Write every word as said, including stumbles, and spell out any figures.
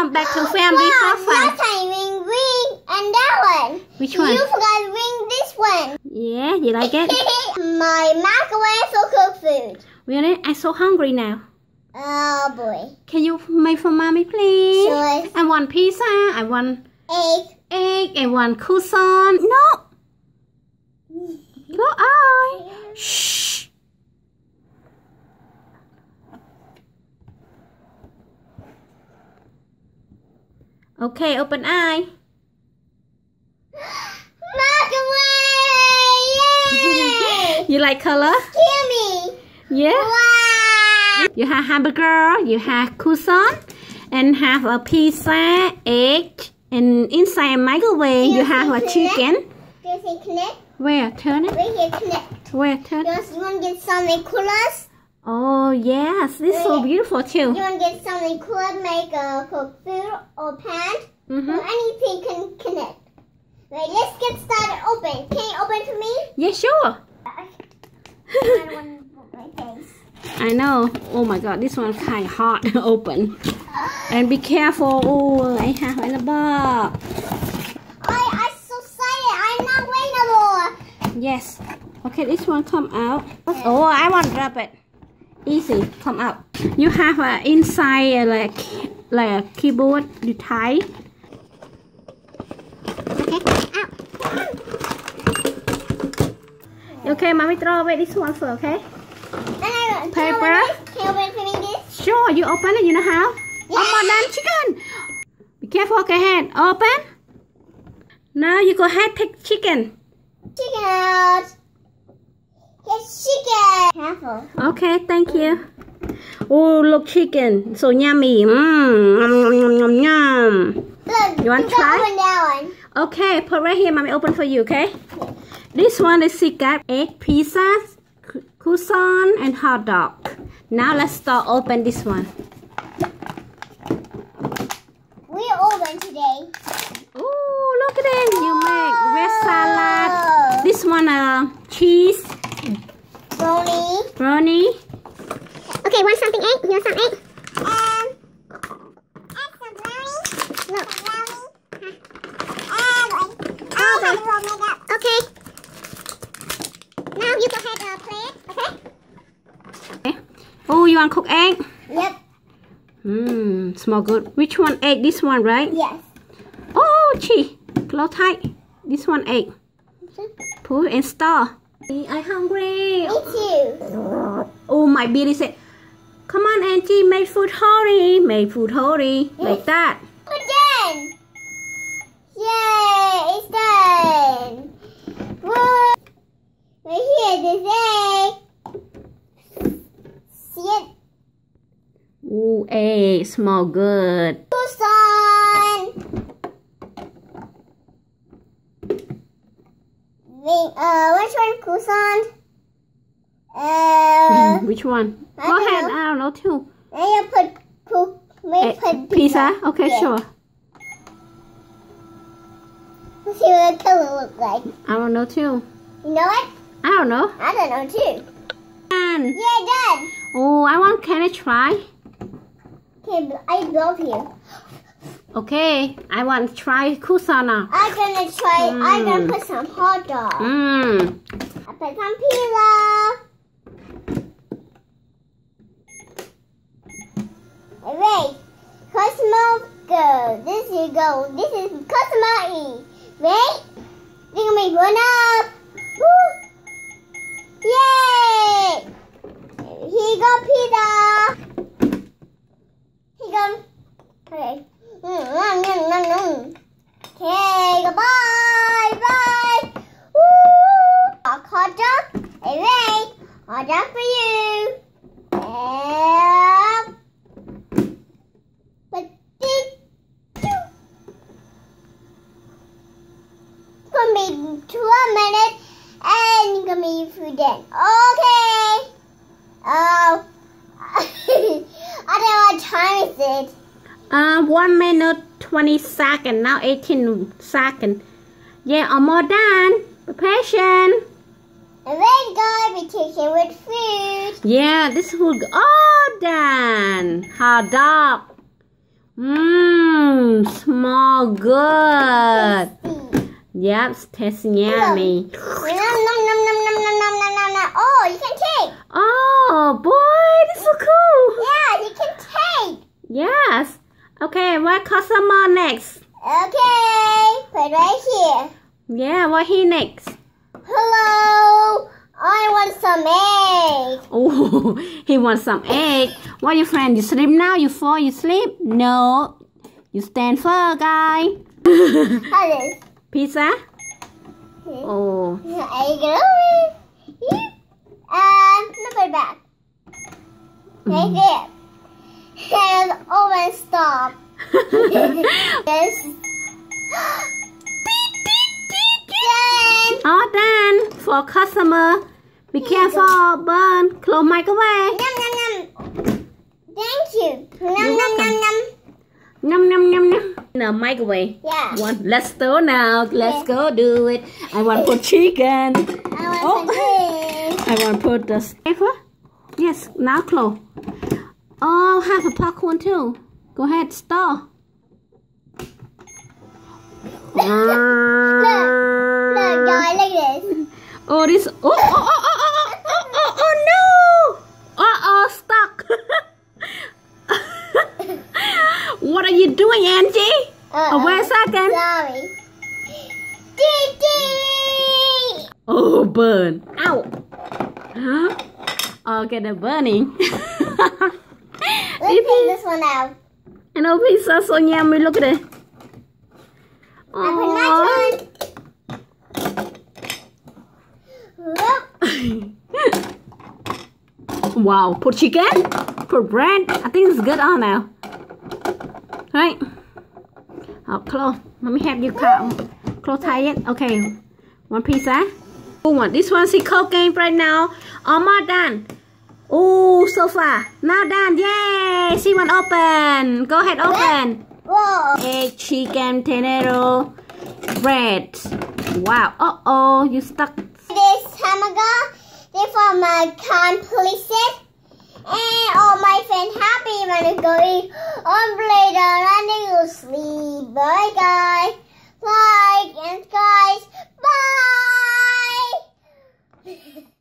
come back to family for fun. Last time we ring and that one. Which one? You forgot to ring this one. Yeah, you like it? My microwave for cook food. Really? I'm so hungry now. Oh boy. Can you make for mommy, please? Sure. I want pizza. I want Egg. egg. I want croissant. No. Go eye. Shh. Okay, open eye. Microwave! Yay! You like color? Kill me! Yeah. Wow! You have hamburger, you have croissant, and have a pizza, egg, and inside a microwave you have a chicken. Do you see connect? Where? Turn it. Right here, connect. Where? Turn You it. want, you want to get something cooler? Oh yes, this is so beautiful too. You want to get something cooler, make a cook food or pan? Mm-hmm. Or anything can connect. Right, let's get started. Open. Can you open for me? Yeah, sure. I don't want to put my face. I know. Oh my god, this one's kind of hard to open. And be careful. Oh, I have in the box. I, I'm so excited. I'm not waiting more. Yes. Okay, this one come out. Oh, I want to drop it. Easy, come out. You have a inside uh, like like a keyboard. You tie. Okay, out. Okay, mommy throw away this one first. Okay. And I, Paper. Can you open for me this? Sure, you open it. You know how? Yeah. Oh, more than chicken. Be careful. Okay, hand open. Now you go ahead take chicken. Chicken out. Yes, chicken. Careful. Okay, thank you. Oh, look, chicken. So yummy. Mmm. Yum, yum, yum, yum, yum. Look, You want to try? Open that one. Okay, put right here. Mommy open for you, okay? This one is secret. Egg, pizza, croissant, and hot dog. Now let's start open this one. We're open today. Oh, look at it. You make red salad. This one, uh, cheese. Brownie. Brownie. Okay, want something egg? You want some egg? Um, add some brownie. Look. Brownie. Uh, oh, I will make up. Okay. Now you go ahead and play it, okay? Okay. Oh, you want cook egg? Yep. Mmm, smell good. Which one egg? This one, right? Yes. Oh, cheese. Close tight. This one egg. Put and stir. I'm hungry. Me too. Oh, my baby said, come on, Angie, make food hurry. Make food hurry. Like that. We're done. Yay, it's done. Whoa. Right here, this egg. See it? Ooh, egg. Smell good. Croissant. Uh, which one? Croissant. Uh, Which one? I Go don't ahead. know. I don't know too. I put cook. Maybe Eh, put pizza? pizza. Okay, Yeah. sure. Let's see what the color look like. I don't know too. You know it? I don't know. I don't know too. Done. Yeah, done. Oh, I want. Can I try? Okay, I love you. Okay, I want to try croissant now. I'm gonna try. I'm gonna Mm. put some hot dog. Mmm. I put some pizza. Wait, Cosmo go. This is go. This is Cosmo E. Wait, they're gonna make one up. Woo! Yay! Here you go, pizza. Here you go. Okay. Mm, mm, mm, mm, mm. Okay, goodbye. Bye. Woo! A hot dog. Hey, wait. Hot dog for you. And but this it's gonna be two minutes and you're gonna be food then. Okay. Oh. I don't know what time is it. Uh, one minute twenty second. Now eighteen second. Yeah, almost done. Be patient. And then guys, we take it with food. Yeah, this food all done. Hot dog. Mmm, small good. Yep, tastes yummy. Nom, nom, nom, nom, nom, nom, nom, nom, nom, nom. Oh, you can take. Oh, boy, this is so cool. Yeah, you can take. Yes. Okay, what customer next? Okay, put right here. Yeah, what he next? Hello, I want some egg. Oh, he wants some egg. What, your friend? You sleep now? You fall? You sleep? No. You stand firm, guy. How this? Pizza? Oh. Egg over. Um, no, put it back. Right there. And oven stop. Yes. Done. All done for customer. Be careful, burn. Close microwave. Nom, nom, nom. Thank you. Nom, You're nom, nom, welcome. nom. Num num num num. In the microwave. Yeah. One. Let's go now. Let's Yeah. go do it. I want to put chicken. I want Oh. some egg. I want to put the steak. Yes. Now close. Oh, have a popcorn too. Go ahead, stir. Look, look, guys, like this. Oh, this. Oh, oh, oh, oh, oh, oh, oh, oh, no. Uh oh, stuck. What are you doing, Angie? Uh-uh. Oh, wait a second. Sorry. Dee dee. Oh, burn. Ow. Huh? Okay, the burning. Let's take this one out. And oh, pizza so yummy. Look at it. I put my one. Whoop. Wow, put chicken, put bread. I think it's good on now. Right? Oh, close. Let me have you cut. Close tie it. Okay. One pizza. Oh, one. This one's the cold game right now. Almost done. Oh, so far. Now done. Yay! See one open. Go ahead, open. Whoa. Egg, chicken, tomato, bread. Wow. Uh-oh, you stuck. This time ago, they for my completion. And all my friends happy when I go eat on later and they go sleep. Bye guys. Like and guys. Bye.